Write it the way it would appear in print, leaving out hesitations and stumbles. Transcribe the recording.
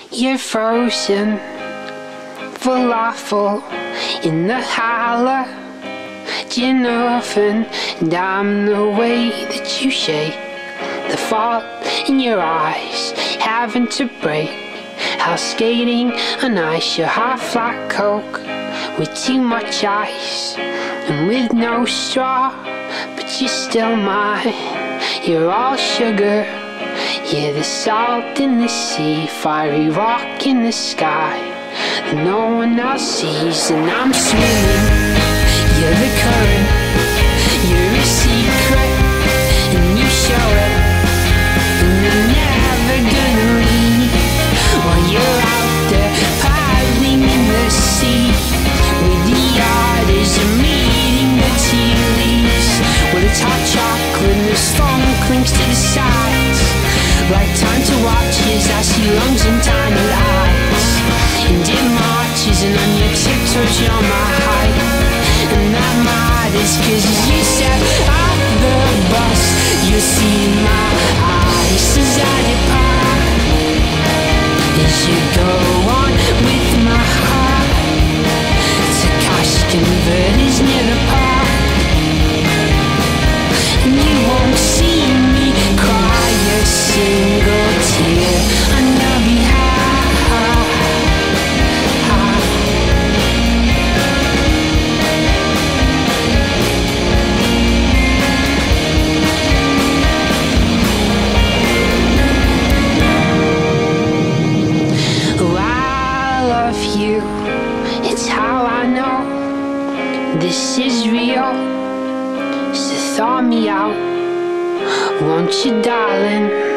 You're frozen, falafel in the halogen, and I'm the way that you shake the fault in your eyes, having to break, house skating on ice. You're hot flat Coke with too much ice and with no straw, but you're still mine. You're all sugar, you're the salt in the sea, fiery rock in the sky that no one else sees. And I'm swimming, you're the current, you're a secret, and you show it, and you're never gonna leave. While you're out there paddling in the sea with the artists and reading the tea leaves, with it's hot chocolate and the foam clings to the sides. Like time to watch as I see lungs and tiny eyes, and it marches, and on your tiptoes you're my height. And that matters, cause you step off the bus, you see my eyes as I depart, as you go on with my heart to cash converters near the park. And you won't see me cry a single tear on your behalf. Oh, I love you, it's how I know this is real. So thaw me out, won't you, darling?